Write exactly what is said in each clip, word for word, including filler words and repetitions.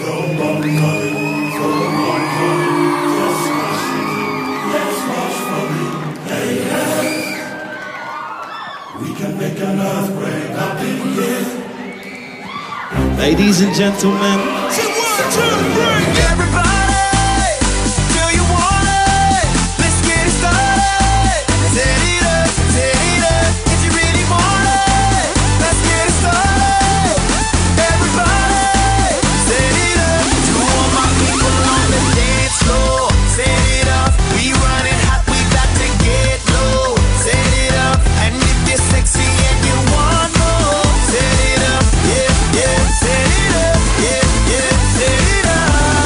Ladies and gentlemen, say one, two, three, everybody, do you want it? Let's get it started. Set it up, set it up. If you really want it, let's get it started. Everybody, set it up. To all my people on the dance floor, set it up. We run it hot, we got to get low. Set it up, and if you're sexy and you want more, set it up, yeah, yeah, set it up, yeah, yeah, set it up.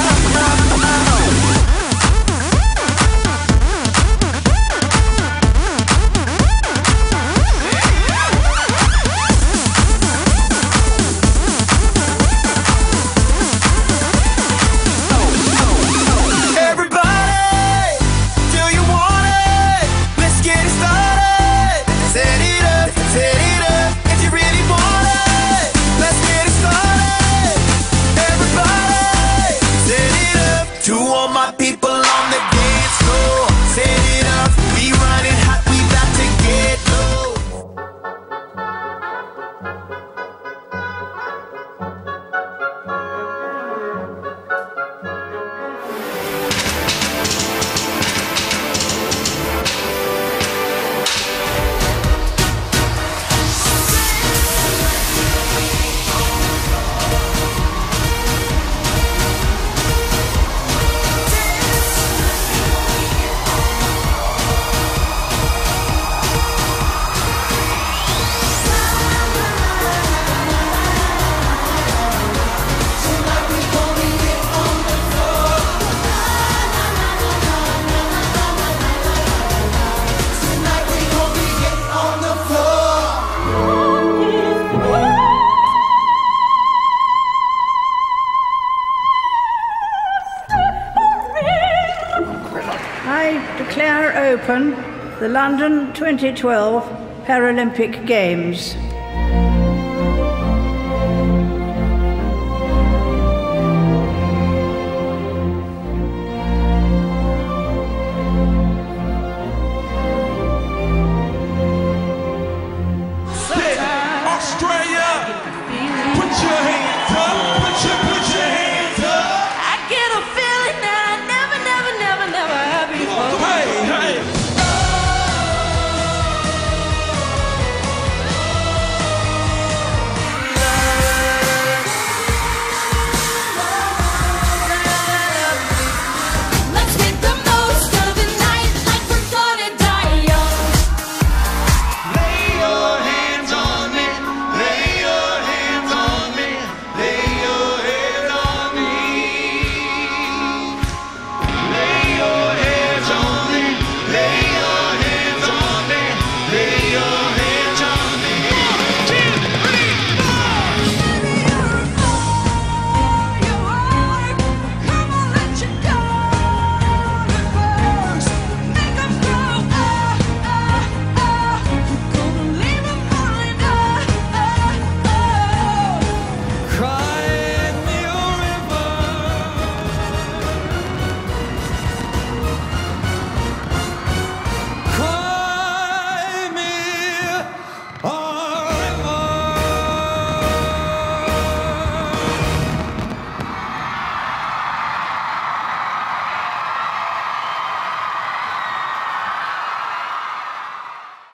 Everybody, do you want it? Let's get it started. Set it up, set it up. If you really want it, let's get it started. Everybody, set it up. To all my people on the dance floor, set it up. We run it hot, we got to get low. I declare open the London twenty twelve Paralympic Games.